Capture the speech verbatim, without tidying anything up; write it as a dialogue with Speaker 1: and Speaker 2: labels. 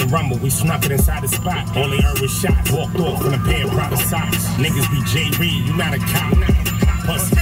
Speaker 1: the rumble, we snuck it inside the spot. All they heard was shots, walked off in a pair of Prada socks. Niggas be J. Reed, you not a cop. Pussy